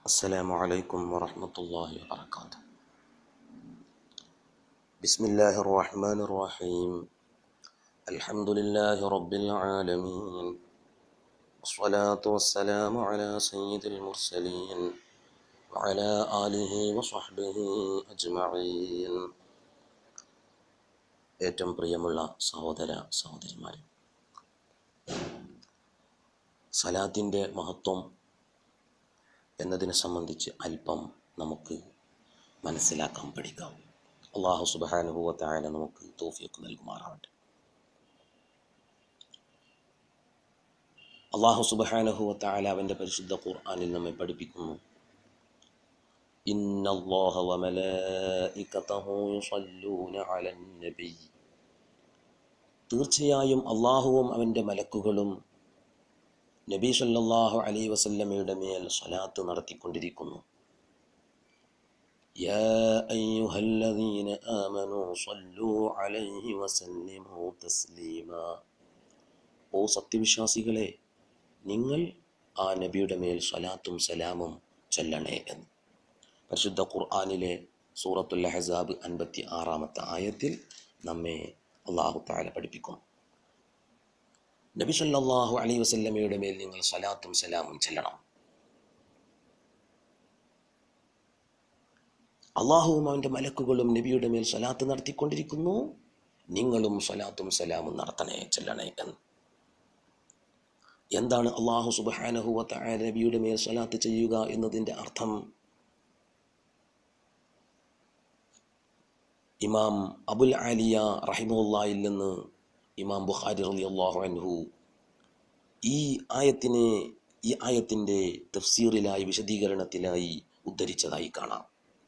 السلام عليكم ورحمة الله وبركاته. بسم الله الرحمن الرحيم. الحمد لله رب العالمين، والصلاة والسلام على سيد المرسلين وعلى آله وصحبه أجمعين. ഏറ്റവും പ്രിയമുള്ള സഹോദര സഹോദരിമാരെ, സലാത്തിൻ്റെ മഹത്വം എന്നതിനെ സംബന്ധിച്ച് അല്പം നമുക്ക് മനസ്സിലാക്കാൻ പഠിക്കാം. അല്ലാഹു സുബ്ഹാനഹു വ തആല നമുക്ക് തൗഫീഖ് നൽകുമാറാവട്ടെ. അല്ലാഹു സുബ്ഹാനഹു വ തആല അവൻ്റെ പരിശുദ്ധ ഖുർആനിൽ നമ്മെ പഠിപ്പിക്കുന്നു, ഇന്നല്ലാഹ വ മലായികതഹു യുസല്ലൂന അലൻ നബി. തീർച്ചയായും അല്ലാഹുവും അവൻ്റെ മലക്കുകളും നബി സല്ലല്ലാഹു അലൈഹി വസല്ലമയുടെ മേൽ സ്വലാത്ത് നടത്തിക്കൊണ്ടിരിക്കുന്നു. യാ അയ്യുഹല്ലദീന ആമനൂ സ്വല്ലൂ അലൈഹി വസല്ലിമൂ തസ്ലീമാ. ഓ സത്യവിശ്വാസികളെ, നിങ്ങൾ ആ നബിയുടെ മേൽ സ്വലാത്തും സലാമും ചൊല്ലണേ എന്ന് പരിശുദ്ധ ഖുർആനിലെ സൂറത്തുൽ അഹ്സാബ് 56-ാമത്തെ ആയത്തിൽ നമ്മെ അല്ലാഹു തആല പഠിപ്പിക്കും. നബി സല്ലല്ലാഹു അലൈഹി വസല്ലമയുടെ മേൽ നിങ്ങൾ സ്വലാത്തും സലാമും ചൊല്ലണം. അല്ലാഹുവും അവൻ്റെ മലക്കുകളും നബിയുടെ മേൽ സ്വലാത്ത് നടത്തിക്കൊണ്ടിരിക്കുന്നു, നിങ്ങളും സ്വലാത്തും സലാമും നടത്തണേ, ചൊല്ലണേ എന്ന്. എന്താണ് അല്ലാഹു സുബ്ഹാനഹു വ തആല നബിയുടെ മേൽ സ്വലാത്ത് ചെയ്യുക എന്നതിൻ്റെ അർത്ഥം? ഇമാം അബുൽ ആലിയ റഹിമഹുല്ലാഹിൽ നിന്ന് ഇമാം ബുഖാരി റളിയല്ലാഹു അൻഹു ഈ ആയത്തിൻ്റെ തഫ്സീറിലായി, വിശദീകരണത്തിലായി ഉദ്ധരിച്ചതായി കാണാം.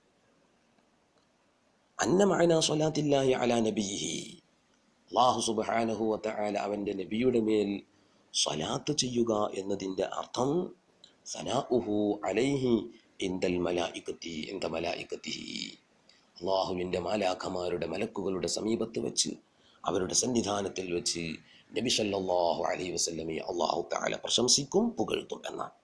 അന്ന മഅനാ സ്വലാത്തില്ലാഹി അലാ നബിയിഹി, അല്ലാഹു സുബ്ഹാനഹു വ തആല അവൻ്റെ നബിയുടെ മേൽ സ്വലാത്ത് ചെയ്യുക എന്നതിൻ്റെ അർത്ഥം സനാഉഹു അലൈഹി ഇൻദൽ മലായികത്തി ഇൻദ മലായികത്തിഹി, അല്ലാഹുവിൻ്റെ മാലാഖമാരുടെ മലക്കുകളുടെ സമീപത്ത് വെച്ച്, അവരുടെ സന്നിധാനത്തിൽ വെച്ച് നബി സല്ലല്ലാഹു അലൈഹി വസല്ലമയെ അല്ലാഹു തആല പ്രശംസിക്കും, പുകഴ്ത്തും എന്നാണ്.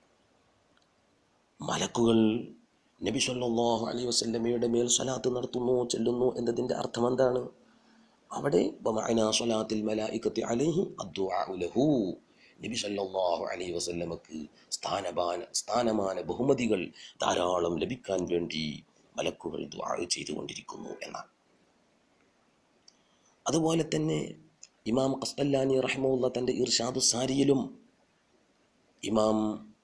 മലക്കുകൾ നബി സല്ലല്ലാഹു അലൈഹി വസല്ലമയുടെ മേൽ സ്വലാത്ത് നടത്തുന്നു, ചൊല്ലുന്നു എന്നതിൻ്റെ അർത്ഥം എന്താണ്? അവിടെ ബമഅനാ സ്വലാത്തിൽ മലായികത്തി അലൈഹി അദ്ദുആഉ ലഹു, നബി സല്ലല്ലാഹു അലൈഹി വസല്ലമക്ക് സ്ഥാനമാന ബഹുമതികൾ ധാരാളം ലഭിക്കാൻ വേണ്ടി മലക്കുകൾ ദുആ ചെയ്തുകൊണ്ടിരിക്കുന്നു എന്നാണ്. അതുപോലെ തന്നെ ഇമാം ഖസ്തല്ലാനി റഹിമഹുല്ലാഹ് തൻ്റെ ഇർഷാദു സാരിയിലും ഇമാം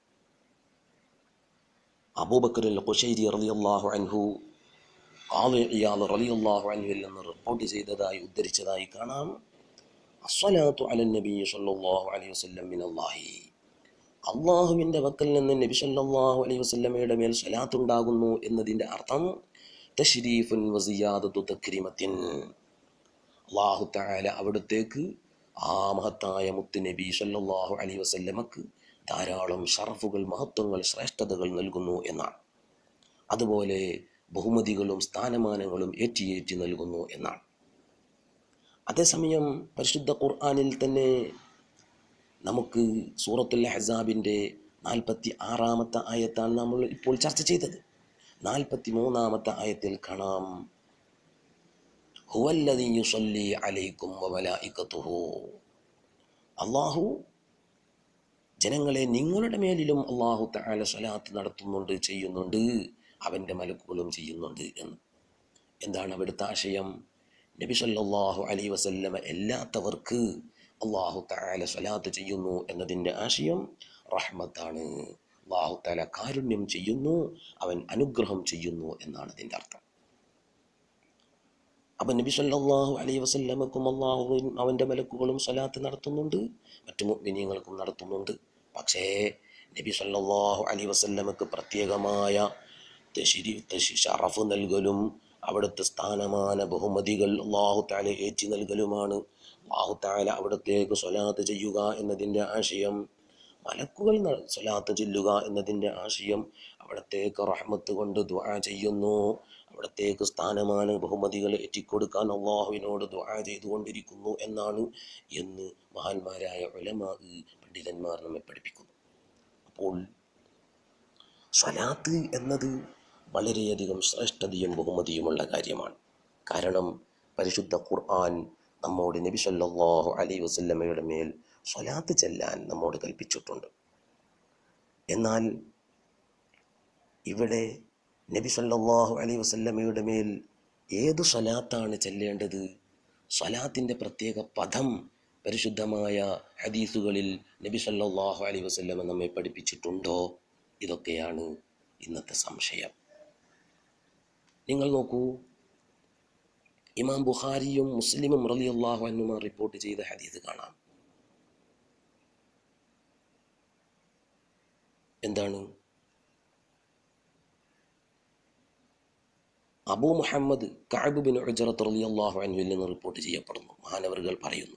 അബൂബക്കർ അൽ ഖുശൈരി റളിയല്ലാഹു അൻഹു ഖാദി ഇയാദ് റളിയല്ലാഹു അൻഹുവിൽ നിന്ന് റിപ്പോർട്ട് ചെയ്തതായി ഉദ്ധരിച്ചതായി കാണാം, അസ്സലാത്തു അലൻ നബി സല്ലല്ലാഹു അലൈഹി വസല്ലം മിനല്ലാഹി, അല്ലാഹുവിൻ്റെ വക്കൽ നിന്ന് നബി സല്ലല്ലാഹു അലൈഹി വസല്ലമയുടെ മേൽ സ്വലാത്ത് ഉണ്ടാകുന്നു എന്നതിൻ്റെ അർത്ഥം തശ്രീഫുൻ വസിയാദത്തു തക്രീമത്തിൻ, അല്ലാഹു തആല അവിടത്തേക്ക്, ആ മഹത്തായ മുത്ത് നബി സല്ലല്ലാഹു അലൈഹി വസല്ലമക്ക് ധാരാളം ഷറഫുകൾ, മഹത്വങ്ങൾ, ശ്രേഷ്ഠതകൾ നൽകുന്നു എന്നാണ്. അതുപോലെ ബഹുമതികളും സ്ഥാനമാനങ്ങളും ഏറ്റി നൽകുന്നു എന്നാണ്. അതേസമയം പരിശുദ്ധ ഖുർആനിൽ തന്നെ നമുക്ക് സൂറത്തുൽ അഹ്സാബിൻ്റെ 46-ാമത്തെ ആയത്താണ് നമ്മൾ ഇപ്പോൾ ചർച്ച ചെയ്തത്. 43-ാമത്തെ ആയത്തിൽ കാണാം, ഹുവല്ലദീ യുസല്ലി അലൈക്കും വ മലായികതുഹു, അല്ലാഹു ജനങ്ങളെ, നിങ്ങളുടെ മേലിലും അല്ലാഹു തആല സ്വലാത്ത് നടത്തുന്നുണ്ട്, ചെയ്യുന്നുണ്ട്, അവൻ്റെ മലക്കുകളും ചെയ്യുന്നുണ്ട് എന്ന്. എന്താണ് അവിടുത്തെ ആശയം? നബി സല്ലല്ലാഹു അലൈഹി വസല്ലമ എല്ലാത്തവർക്ക് അല്ലാഹു തആല സ്വലാത്ത് ചെയ്യുന്നു എന്നതിൻ്റെ ആശയം റഹ്മത്താണ്. അല്ലാഹു തആല കാരുണ്യം ചെയ്യുന്നു, അവൻ അനുഗ്രഹം ചെയ്യുന്നു എന്നാണ് അതിൻ്റെ അർത്ഥം. അപ്പം നബി സല്ലല്ലാഹു അലൈഹി വസല്ലമക്കും അല്ലാഹുവും അവൻ്റെ മലക്കുകളും സ്വലാത്ത് നടത്തുന്നുണ്ട്, മറ്റു മുഅ്മിനീങ്ങൾക്കും നടത്തുന്നുണ്ട്. പക്ഷേ നബി സല്ലല്ലാഹു അലൈഹി വസല്ലമക്ക് പ്രത്യേകമായ ഷറഫ് നൽകലും അവിടുത്തെ സ്ഥാനമാന ബഹുമതികൾ അല്ലാഹു തആല ഏറ്റി നൽകലുമാണ്. അല്ലാഹു തആല അവിടത്തേക്ക് സ്വലാത്ത് ചെയ്യുക എന്നതിൻ്റെ ആശയം, മലക്കുകൾ സ്വലാത്ത് ചൊല്ലുക എന്നതിൻ്റെ ആശയം, അവിടത്തേക്ക് റഹ്മത്ത് കൊണ്ട് ദുആ ചെയ്യുന്നു, അവിടത്തേക്ക് സ്ഥാനമാന ബഹുമതികൾ ഏറ്റിക്കൊടുക്കാൻ അല്ലാഹുവിനോട് ദുആ ചെയ്തുകൊണ്ടിരിക്കുന്നു എന്നാണ് എന്ന് മഹാന്മാരായ ഉലമാ, പണ്ഡിതന്മാർ നമ്മെ പഠിപ്പിക്കുന്നു. അപ്പോൾ സ്വലാത്ത് എന്നത് വളരെയധികം ശ്രേഷ്ഠതയും ബഹുമതിയുമുള്ള കാര്യമാണ്. കാരണം പരിശുദ്ധ ഖുർആൻ നമ്മോട് നബി സല്ലല്ലാഹു അലൈഹി വസല്ലമയുടെ മേൽ സ്വലാത്ത് ചെല്ലാൻ നമ്മോട് കൽപ്പിച്ചിട്ടുണ്ട്. എന്നാൽ ഇവിടെ നബി സല്ലല്ലാഹു അലൈഹി വസല്ലമയുടെ മേൽ ഏതു സ്വലാത്താണ് ചെല്ലേണ്ടത്, സ്വലാത്തിൻ്റെ പ്രത്യേക പദം പരിശുദ്ധമായ ഹദീസുകളിൽ നബി സല്ലല്ലാഹു അലൈഹി വസല്ലമ നമ്മെ പഠിപ്പിച്ചിട്ടുണ്ടോ? ഇതൊക്കെയാണ് ഇന്നത്തെ സംശയം. നിങ്ങൾ നോക്കൂ, ഇമാം ബുഖാരിയും മുസ്ലിമും റളിയല്ലാഹു അൻഹുമ റിപ്പോർട്ട് ചെയ്ത ഹദീസ് കാണാം. എന്താണ്? Abu Muhammad Kaab bin Ujrah റളിയല്ലാഹു അൻഹുവിൽ നിന്ന് റിപ്പോർട്ട് ചെയ്യപ്പെടുന്നു. മഹാനവറുകൾ പറയുന്നു,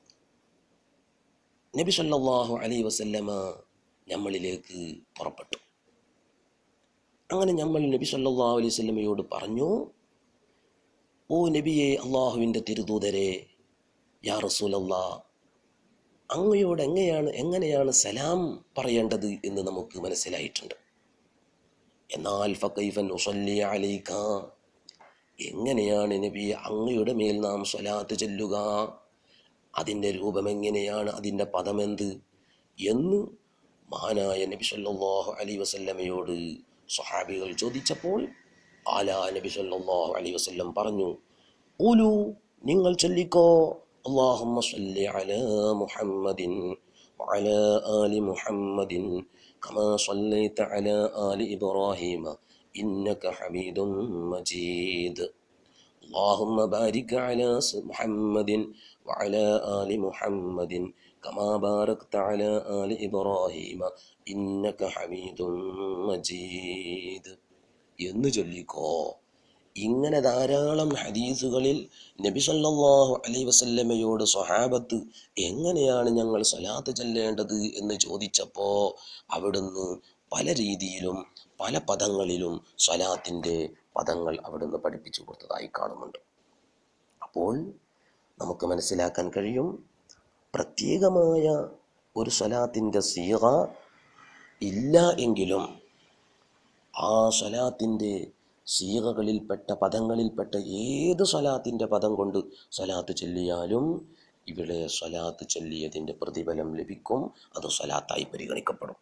നബി സല്ലല്ലാഹു അലൈഹി വസല്ലമ നമ്മളിലേക്ക് പുറപ്പെട്ടു. അങ്ങനെ നമ്മൾ നബി സല്ലല്ലാഹു അലൈഹി വസല്ലമയോട് പറഞ്ഞു, ഓ നബിയെ, അള്ളാഹുവിൻ്റെ തിരുദൂതരെ, യാ റസൂലല്ലാഹ്, അങ്ങയോട് എങ്ങനെയാണ് സലാം പറയേണ്ടത് എന്ന് നമുക്ക് മനസ്സിലായിട്ടുണ്ട്. എന്നാൽ ഫകൈഫ നുസല്ലി അലൈക, എങ്ങനെയാണ് നബിയെ അങ്ങയുടെ മേൽ നാം സ്വലാത്ത് ചൊല്ലുക, അതിൻ്റെ രൂപം എങ്ങനെയാണ്, അതിൻ്റെ പദമെന്ത് എന്ന് മഹാനായ നബി സല്ലല്ലാഹു അലൈഹി വസല്ലമയോട് സ്വഹാബികൾ ചോദിച്ചപ്പോൾ നബി സല്ലല്ലാഹു അലൈഹി വസല്ലം പറഞ്ഞു, ഖുലു, നിങ്ങൾ ചൊല്ലിക്കോ, അല്ലാഹുമ്മ സ്വല്ലി അലാ മുഹമ്മദിൻ വഅലാ ആലി മുഹമ്മദിൻ കമാ സ്വല്ലൈത അലാ ആലി ഇബ്രാഹീമ ഇന്നക ഹമീദും മജീദ്. അല്ലാഹുമ്മ ബാരിക് അലാ മുഹമ്മദിൻ വഅലാ ആലി മുഹമ്മദിൻ കമാ ബാരക്ത അലാ ആലി ഇബ്രാഹീമ ഇന്നക ഹമീദും മജീദ് എന്ന് ചൊല്ലിക്കോ. ഇങ്ങനെ ധാരാളം ഹദീസുകളിൽ നബി സല്ലല്ലാഹു അലൈഹി വസല്ലമയോട് സ്വഹാബത്ത് എങ്ങനെയാണ് ഞങ്ങൾ സ്വലാത്ത് ചൊല്ലേണ്ടത് എന്ന് ചോദിച്ചപ്പോൾ അവിടുന്ന് പല രീതിയിലും പല പദങ്ങളിലും സ്വലാത്തിൻ്റെ പദങ്ങൾ അവിടുന്ന് പഠിപ്പിച്ചു കൊടുത്തതായി കാണുന്നുണ്ട്. അപ്പോൾ നമുക്ക് മനസ്സിലാക്കാൻ കഴിയും, പ്രത്യേകമായ ഒരു സ്വലാത്തിൻ്റെ സീഗ ഇല്ല എങ്കിലും ആ സ്വലാത്തിൻ്റെ സീഗകളിൽപ്പെട്ട പദങ്ങളിൽപ്പെട്ട ഏത് സ്വലാത്തിൻ്റെ പദം കൊണ്ട് സ്വലാത്ത് ചൊല്ലിയാലും ഇവിടെ സ്വലാത്ത് ചൊല്ലിയതിൻ്റെ പ്രതിഫലം ലഭിക്കും. അത് സ്വലാത്തായി പരിഗണിക്കപ്പെടും.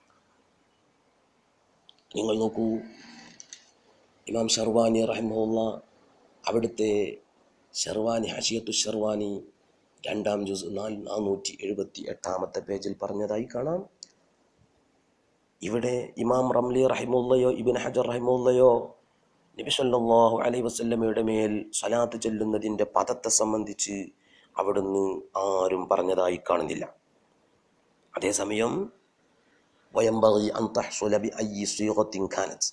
നിങ്ങൾ നോക്കൂ, ഇമാം ഷർവാനി റഹിമഹുല്ലാ അവിടുത്തെ ഷർവാനി ഹശിയത്തു ഷർവാനി 2-ാം ജുസ് 478-ാമത്തെ പേജിൽ പറഞ്ഞതായി കാണാം. ഇവിടെ ഇമാം റംലി റഹിമുള്ളയോ ഇബ്നു ഹജർ റഹിമുള്ളയോ നബി സല്ലല്ലാഹു അലൈഹി വസല്ലമയുടെ മേൽ സ്വലാത്ത് ചൊല്ലുന്നതിൻ്റെ പദത്തെ സംബന്ധിച്ച് അവിടുന്ന് ആരും പറഞ്ഞതായി കാണുന്നില്ല. അതേസമയം വയംബഗി അൻ തഹ്സുല ബി അയ്യി സീഗത്തിൻ കാനത്,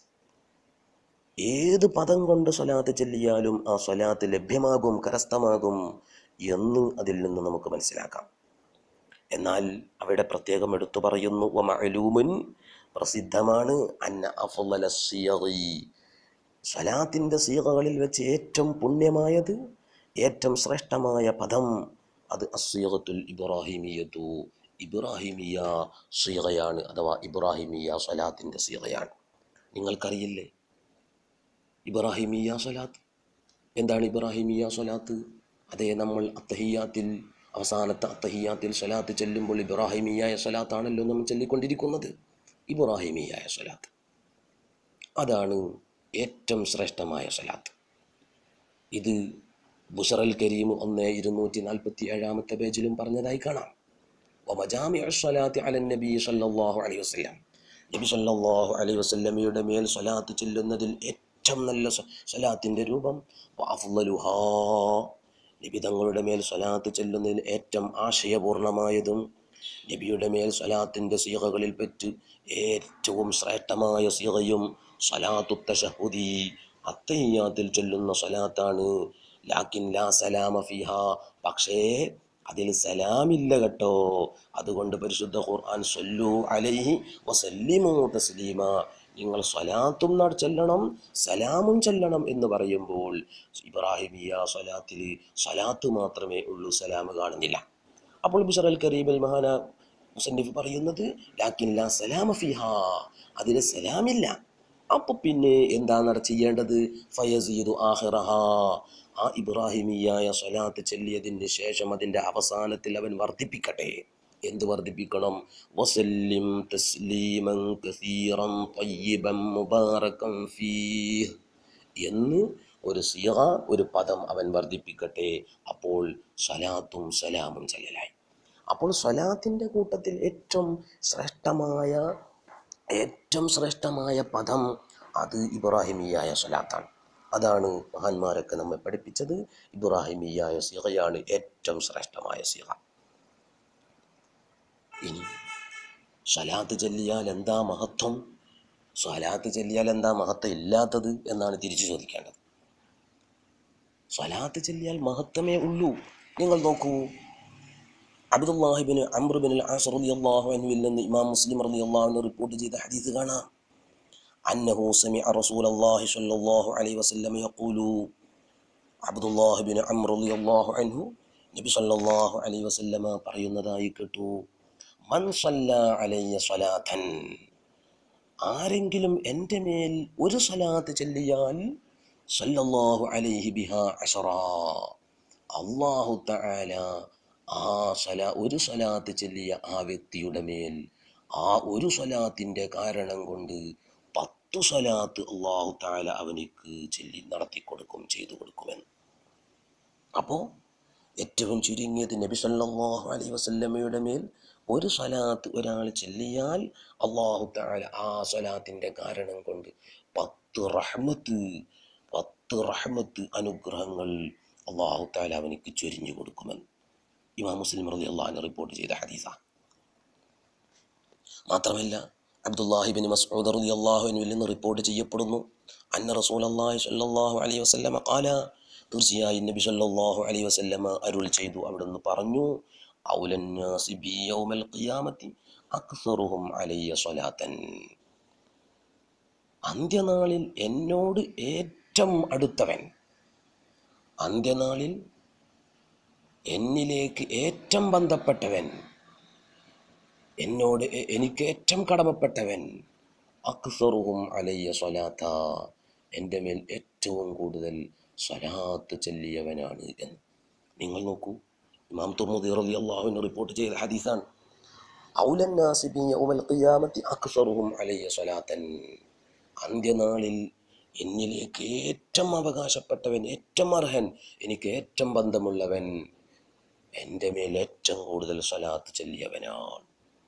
ഏത് പദം കൊണ്ട് സ്വലാത്ത് ചൊല്ലിയാലും ആ സ്വലാത്ത് ലഭ്യമാകും, കരസ്ഥമാകും എന്ന് അതിൽ നിന്ന് നമുക്ക് മനസ്സിലാക്കാം. എന്നാൽ അവിടെ പ്രത്യേകം എടുത്തു പറയുന്നു, വമഅലൂമുൻ, പ്രസിദ്ധമാണ്, അന്ന അഫ്ളല സിയഗി, സ്വലാത്തിൻ്റെ സീഗകളിൽ വെച്ച് ഏറ്റവും പുണ്യമായത്, ഏറ്റവും ശ്രേഷ്ഠമായ പദം അത് അസ്സീഗത്തുൽ ഇബ്രാഹിമിയത്തു, ഇബ്രാഹിമിയ സീഗയാണ്, അഥവാ ഇബ്രാഹിമിയ സ്വലാത്തിൻ്റെ സീഗയാണ്. നിങ്ങൾക്കറിയില്ലേ ഇബ്രാഹിമിയ സ്വലാത്ത്? എന്താണ് ഇബ്രാഹിമിയ സ്വലാത്ത്? അതേ, നമ്മൾ അത്തഹിയാത്തിൽ, അവസാനത്തെ അത്തഹിയാത്തിൽ സ്വലാത്ത് ചെല്ലുമ്പോൾ ഇബ്രാഹിമിയായ സ്വലാത്താണല്ലോ നമ്മൾ ചൊല്ലിക്കൊണ്ടിരിക്കുന്നത്. ഇബ്രാഹിമിയായ സ്വലാത്ത് അതാണ് ഏറ്റവും ശ്രേഷ്ഠമായ സ്വലാത്ത്. ഇത് ബുശറൽ കരീം 1-247 പേജിലും പറഞ്ഞതായി കാണാം. വമജാമിഉ സ്വലാത്തി അലൻ നബി സല്ലല്ലാഹു അലൈഹി വസല്ലം, നബി സല്ലല്ലാഹു അലൈഹി വസല്ലമയുടെ മേൽ സ്വലാത്ത് ചൊല്ലുന്നതിൽ ഏറ്റവും നല്ല സ്വലാത്തിൻ്റെ രൂപം വഅഫ്ളലുഹാ, നബി തങ്ങളുടെ മേൽ സ്വലാത്ത് ചൊല്ലുന്നതിൽ ഏറ്റവും ആശയപൂർണമായതും നബിയുടെ മേൽ സ്വലാത്തിൻ്റെ സീഗകളിൽ പറ്റി ഏറ്റവും ശ്രേഷ്ഠമായ സീഗയും സ്വലാത്തു തശഹുദി, അത്തഹിയ്യാത്തിൽ ചൊല്ലുന്ന സ്വലാത്താണ്. ലാക്കിൻ ലാ സലാമ ഫിഹാ, പക്ഷേ അതിൽ സലാമില്ല കേട്ടോ. അതുകൊണ്ട് പരിശുദ്ധ ഖുർആൻ സ്വല്ലു അലൈഹി വസല്ലിമു തസ്ലീമ, നിങ്ങൾ സ്വലാത്തും ചൊല്ലണം സലാമും ചൊല്ലണം എന്ന് പറയുമ്പോൾ ഇബ്രാഹിമിയ സ്വലാത്തിൽ സ്വലാത്ത് മാത്രമേ ഉള്ളൂ, സലാം കാണുന്നില്ല. അപ്പോൾ ബുശറൽ കരീമിൽ മുസന്നിഫ് പറയുന്നത് ലാക്കിൻ ലാ സലാമ ഫിഹാ, അതിൽ സലാമില്ല. അപ്പൊ പിന്നെ എന്താണ് ചെയ്യേണ്ടത്? ഫയസീദു ആഖിറഹാ, ആ ഇബ്രാഹിമിയായ സ്വലാത്ത് ചൊല്ലിയതിന് ശേഷം അതിൻ്റെ അവസാനത്തിൽ അവൻ വർദ്ധിപ്പിക്കട്ടെ. എന്ത് വർദ്ധിപ്പിക്കണം? വസല്ലിം തസ്ലീമൻ കസീറൻ തയ്യിബൻ മുബാറകൻ ഫീഹ് എന്ന് ഒരു സിഗ, ഒരു പദം അവൻ വർദ്ധിപ്പിക്കട്ടെ. അപ്പോൾ സ്വലാത്തും സലാമും ചൊല്ലലായി. അപ്പോൾ സ്വലാത്തിൻ്റെ കൂട്ടത്തിൽ ഏറ്റവും ശ്രേഷ്ഠമായ പദം അത് ഇബ്രാഹിമിയായ സ്വലാത്താണ്. അതാണ് മഹാന്മാരൊക്കെ നമ്മെ പഠിപ്പിച്ചത്. ഇബ്രാഹിമിയായ സിഗയാണ് ഏറ്റവും ശ്രേഷ്ഠമായ സിഗ. ഇനി സ്വലാത്ത് ചൊല്ലിയാൽ എന്താ മഹത്വം? സ്വലാത്ത് ചൊല്ലിയാൽ എന്താ മഹത്വം ഇല്ലാത്തത് എന്നാണ് തിരിച്ചു ചോദിക്കേണ്ടത്. സ്വലാത്ത് ചൊല്ലിയാൽ മഹത്വമേ ഉള്ളൂ. നിങ്ങൾ നോക്കൂ, Abdullahi bin Amr bin Al Aas റളിയല്ലാഹു അൻഹുവിൽ നിന്ന് ഇമാം മുസ്ലിം റളിയല്ലാഹു അൻഹു റിപ്പോർട്ട് ചെയ്ത ഹദീസ് കാണാം. അന്നഹു സമിഅ റസൂലല്ലാഹി സ്വല്ലല്ലാഹു അലൈഹി വസല്ലം യഖൂലു, അബ്ദുല്ലാഹി ബിൻ അംർ റളിയല്ലാഹു അൻഹു നബി സ്വല്ലല്ലാഹു അലൈഹി വസല്ലം പറയുന്നതായി കേട്ടു, മൻ സല്ല അലയ്യ സ്വലാത്തൻ, ആരെങ്കിലും എൻ്റെ മേൽ ഒരു സ്വലാത്ത് ചൊല്ലിയാൽ സല്ലല്ലാഹു അലൈഹി ബിഹാ അശറാ, അല്ലാഹു തആല ഒരു സ്വലാത്ത് ചൊല്ലിയ ആ വ്യക്തിയുടെ മേൽ ആ ഒരു സ്വലാത്തിൻ്റെ കാരണം കൊണ്ട് 10 സ്വലാത്ത് അല്ലാഹു തആല അവനിക്ക് ചൊല്ലി ചെയ്തു കൊടുക്കുമെന്ന്. അപ്പോൾ ഏറ്റവും ചുരുങ്ങിയത് നബി സല്ലല്ലാഹു അലൈഹി വസല്ലമയുടെ മേൽ ഒരു സ്വലാത്ത് ഒരാൾ ചൊല്ലിയാൽ അല്ലാഹു തആല ആ സ്വലാത്തിൻ്റെ കാരണം കൊണ്ട് 10 റഹ്മത്ത് അനുഗ്രഹങ്ങൾ അല്ലാഹു തആല അവനിക്ക് ചൊരിഞ്ഞു കൊടുക്കുമെന്ന് ഇമാം മുസ്ലിം റളിയല്ലാഹു അൻഹു റിപ്പോർട്ട് ചെയ്ത ഹദീസാണ്. മാത്രമല്ല അബ്ദുല്ലാഹി ബിൻ മസ്ഊദ് റളിയല്ലാഹു അൻഹുവിൽ നിന്ന് റിപ്പോർട്ട് ചെയ്യപ്പെടുന്നു, അന്ന റസൂലുള്ളാഹി സ്വല്ലല്ലാഹു അലൈഹി വസല്ലമ ഖാല, തീർച്ചയായും നബി സ്വല്ലല്ലാഹു അലൈഹി വസല്ലമ അരുൾ ചെയ്തു, അവിടുന്ന് പറഞ്ഞു, ഔലൻ നാസി ബി യൗമൽ ഖിയാമത്തി അക്സറുഹും അലയ്യ സ്വലാത്തൻ, അന്ത്യനാളിൽ എന്നോട് ഏറ്റവും അടുത്തവൻ, അന്ത്യനാളിൽ എന്നിലേക്ക് ഏറ്റവും ബന്ധപ്പെട്ടവൻ, എനിക്ക് ഏറ്റവും കടമപ്പെട്ടവൻ, അക്സറുഹും അലയ്യ സ്വലാത്ത, എൻ്റെ മേൽ ഏറ്റവും കൂടുതൽ സ്വലാത്ത് ചൊല്ലിയവനാണ് എന്ന്. നിങ്ങൾ നോക്കൂ, ഇമാം തുർമുദി റളിയല്ലാഹു അൻഹു റിപ്പോർട്ട് ചെയ്ത ഹദീസാണ്, ഔലൻ നാസി ബി യൗമൽ ഖിയാമത്തി അക്സറുഹും അലയ്യ സ്വലാത്തൻ, അന്ത്യനാളിൽ എന്നിലേക്ക് ഏറ്റവും അവകാശപ്പെട്ടവൻ, ഏറ്റവും അർഹൻ, എനിക്ക് ഏറ്റവും ബന്ധമുള്ളവൻ, എൻ്റെ മേൽ ഏറ്റവും കൂടുതൽ സ്വലാത്ത് ചൊല്ലിയവനാണ്.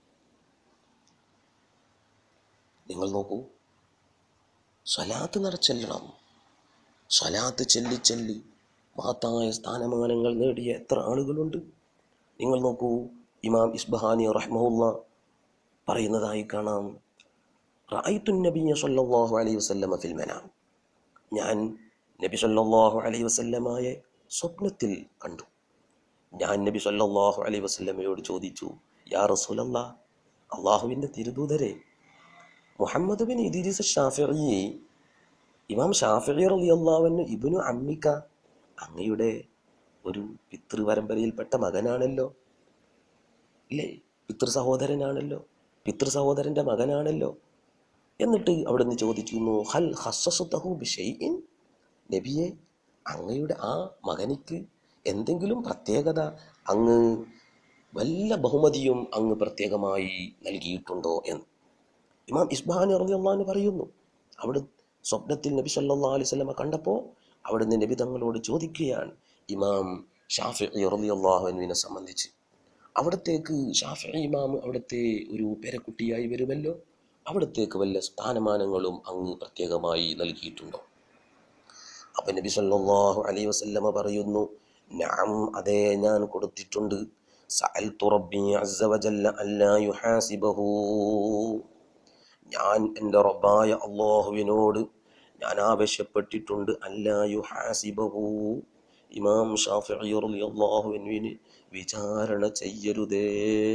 നിങ്ങൾ നോക്കൂ, സ്വലാത്ത് നടച്ചൊല്ലണം. സ്വലാത്ത് ചൊല്ലി മഹത്തായ സ്ഥാനമാനങ്ങൾ നേടിയ എത്ര ആളുകളുണ്ട്. നിങ്ങൾ നോക്കൂ, ഇമാം ഇസ്ബഹാനി റഹ്മഹുല്ലാ പറയുന്നതായി കാണാം, റഅയ്തു നബിയ സ്വല്ലല്ലാഹു അലൈഹി വസല്ലമ ഫിൽ മനാം, ഞാൻ നബി സ്വല്ലല്ലാഹു അലൈഹി വസല്ലമയെ സ്വപ്നത്തിൽ കണ്ടു. ഞാൻ നബി സ്വല്ലല്ലാഹു അലൈഹി വസല്ലമയോട് ചോദിച്ചു, യാ റസൂലല്ലാഹ്, അള്ളാഹുവിൻ്റെ തിരുദൂതരെ, മുഹമ്മദ് ബിൻ ഇദ്രീസ് ഷാഫിഈ, ഇമാം ഷാഫിഈ റളിയല്ലാഹു അൻഹു ഇബ്നു അമ്മിക, അങ്ങയുടെ ഒരു പിതൃപരമ്പരയിൽപ്പെട്ട മകനാണല്ലോ, ഇല്ലേ? പിതൃസഹോദരൻ്റെ മകനാണല്ലോ. എന്നിട്ട് അവിടുന്ന് ചോദിക്കുന്നു, ഹൽ ഖസ്സസ്തഹു ബിശൈഇൻ, നബിയെ, അങ്ങയുടെ ആ മകനിക്ക് എന്തെങ്കിലും പ്രത്യേകത, അങ്ങ് വല്ല ബഹുമതിയും അങ്ങ് പ്രത്യേകമായി നൽകിയിട്ടുണ്ടോ എന്ന് ഇമാം ഇസ്ബഹാനി റളിയല്ലാഹു അൻഹു പറയുന്നു. അവിടെ സ്വപ്നത്തിൽ നബി സല്ലല്ലാഹു അലൈഹി വസല്ലമ കണ്ടപ്പോൾ അവിടുന്ന് നബി തങ്ങളോട് ചോദിക്കുകയാണ്, ഇമാം ഷാഫിഈ റളിയല്ലാഹു അൻഹുവിനെ സംബന്ധിച്ച്. അവിടത്തേക്ക് ഷാഫിഈ ഇമാം അവിടുത്തെ ഒരു പേരക്കുട്ടിയായി വരുമല്ലോ, അവിടത്തേക്ക് വല്ല സ്ഥാനമാനങ്ങളും അങ്ങ് പ്രത്യേകമായി നൽകിയിട്ടുണ്ടോ? അപ്പം നബി സല്ലല്ലാഹു അലൈഹി വസല്ലമ പറയുന്നു, നഅം, അതേ, ഞാൻ കൊടുത്തിട്ടുണ്ട്. സഅൽതു റബ്ബി അസ്സ വജല്ല അല്ലാ യുഹാസിബഹു, ഞാൻ എൻ്റെ റബ്ബായ അല്ലാഹുവിനോട് ഞാൻ ആവശ്യപ്പെട്ടിട്ടുണ്ട്, അല്ലാ യുഹാസിബഹു, ഇമാം ഷാഫിഈ റളിയല്ലാഹു അൻഹുവിനെ വിചാരണ ചെയ്യരുതേ,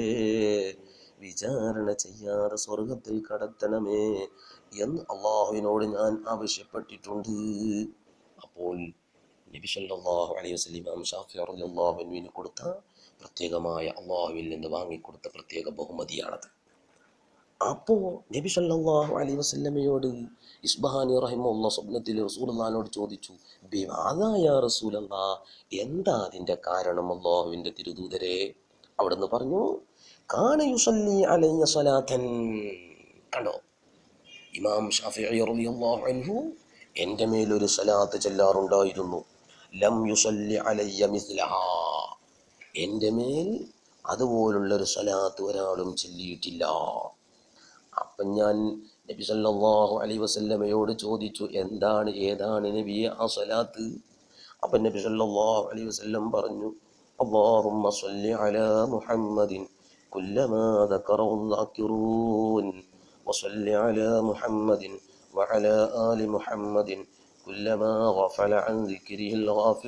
വിചാരണ ചെയ്യാതെ സ്വർഗത്തിൽ കടത്തണമേ എന്ന് അള്ളാഹുവിനോട് ഞാൻ ആവശ്യപ്പെട്ടിട്ടുണ്ട്. അപ്പോൾ നബി സല്ലല്ലാഹു അലൈഹി വസല്ലം ഇമാം ഷാഫിഈ റളിയല്ലാഹു അൻഹുവിന് കൊടുത്ത പ്രത്യേകമായ അള്ളാഹുവിൽ നിന്ന് വാങ്ങിക്കൊടുത്ത പ്രത്യേക ബഹുമതിയാണത്. അപ്പോൾ നബി സല്ലല്ലാഹു അലൈഹി വസല്ലമയോട് ഇസ്ബഹാനി റഹിമഹുല്ലാഹ് സ്വപ്നത്തിൽ റസൂലുള്ളാഹിനോട് ചോദിച്ചു, ബിമാദാ യാ റസൂലല്ലാഹ്, എന്താ അതിൻ്റെ കാരണം അള്ളാഹുവിൻ്റെ തിരുദൂതരെ? അവിടുന്ന് പറഞ്ഞു, കാന യുസല്ലി അലയ്യ സ്വലാത്തൻ. കണ്ടോ, ഇമാം ഷാഫിഈ റളിയല്ലാഹു അൻഹു എൻ്റെ മേലൊരു സ്വലാത്ത് ചൊല്ലാറുണ്ടായിരുന്നു. ലം യുസല്ലി അലയ്യ മിസ്ലഹാ, എൻ്റെ മേൽ അതുപോലുള്ളൊരു സ്വലാത്ത് ഒരാളും ചൊല്ലിയിട്ടില്ല. അപ്പം ഞാൻ നബി സല്ലല്ലാഹു അലൈഹി വസല്ലമയോട് ചോദിച്ചു, ഏതാണ് നബിയെ ആ സ്വലാത്ത്? അപ്പം നബി സല്ലല്ലാഹു അലൈഹി വസല്ലം പറഞ്ഞു, അല്ലാഹുമ്മ സ്വല്ലി അലാ മുഹമ്മദിൻ കുല്ലമാ ദകറഹു الذاكرون വസല്ലി അലാ മുഹമ്മദിൻ വഅലാ ആലി മുഹമ്മദിൻ കുല്ലമാ ഗഫല അൻ ദിക്രിഹിൽ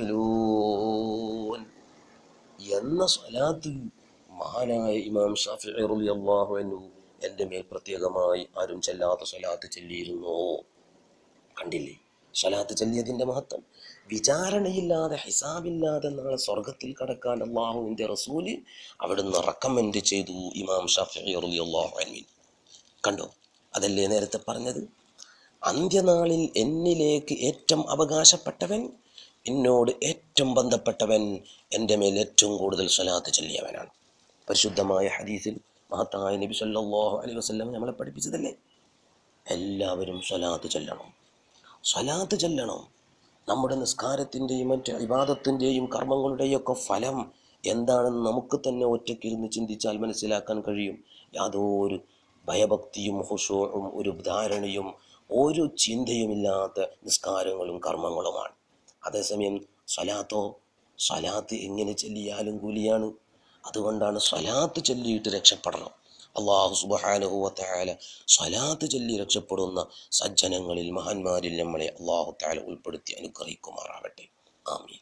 ഗാഫിലൂൻ എന്ന സ്വലാത്ത് മഹാനായ ഇമാം ഷാഫിഈ റളിയല്ലാഹു അൻഹു എൻ്റെ മേൽ പ്രത്യേകമായി ആരും ചെല്ലാത്ത സ്വലാത്ത് ചൊല്ലിയിരുന്നു. കണ്ടില്ലേ സ്വലാത്ത് ചൊല്ലിയതിൻ്റെ മഹത്വം? വിചാരണയില്ലാതെ ഹിസാബില്ലാതെ നാളെ സ്വർഗത്തിൽ കടക്കാൻ അള്ളാഹുവിൻ്റെ റസൂല് അവിടുന്ന് റെക്കമെൻഡ് ചെയ്തു ഇമാം ഷാഫിഈ റളിയല്ലാഹു അൻഹു. കണ്ടോ, അതല്ലേ നേരത്തെ പറഞ്ഞത്, അന്ത്യനാളിൽ എന്നിലേക്ക് ഏറ്റവും അവകാശപ്പെട്ടവൻ, എന്നോട് ഏറ്റവും ബന്ധപ്പെട്ടവൻ, എൻ്റെ മേൽ ഏറ്റവും കൂടുതൽ സ്വലാത്ത് ചൊല്ലിയവനാണ്. പരിശുദ്ധമായ ഹദീസിൽ മഹത്തായ നബി സല്ലല്ലാഹു അലൈഹി വസല്ലം നമ്മളെ പഠിപ്പിച്ചതല്ലേ, എല്ലാവരും സ്വലാത്ത് ചൊല്ലണം, സ്വലാത്ത് ചൊല്ലണം. നമ്മുടെ നിസ്കാരത്തിൻ്റെയും മറ്റ് ഇബാദത്തിൻ്റെയും കർമ്മങ്ങളുടെയൊക്കെ ഫലം എന്താണെന്ന് നമുക്ക് തന്നെ ഒറ്റയ്ക്കിരുന്ന് ചിന്തിച്ചാൽ മനസ്സിലാക്കാൻ കഴിയും. യാതൊരു ഭയഭക്തിയും ഖുശൂഉം ഒരു ധാരണയും ഒരു ചിന്തയുമില്ലാത്ത നിസ്കാരങ്ങളും കർമ്മങ്ങളുമാണ്. അതേസമയം സ്വലാത്ത് എങ്ങനെ ചൊല്ലിയാലും കൂലിയാണ്. അതുകൊണ്ടാണ് സ്വലാത്ത് ചൊല്ലിയിട്ട് രക്ഷപ്പെടണം. അല്ലാഹു സുബ്ഹാനഹു വ തആല സ്വലാത്ത് ചൊല്ലി രക്ഷപ്പെടുന്ന സജ്ജനങ്ങളിൽ, മഹാന്മാരിൽ നമ്മളെ അല്ലാഹു തആല ഉൾപ്പെടുത്തി അനുഗ്രഹിക്കുമാറാവട്ടെ. ആമീൻ.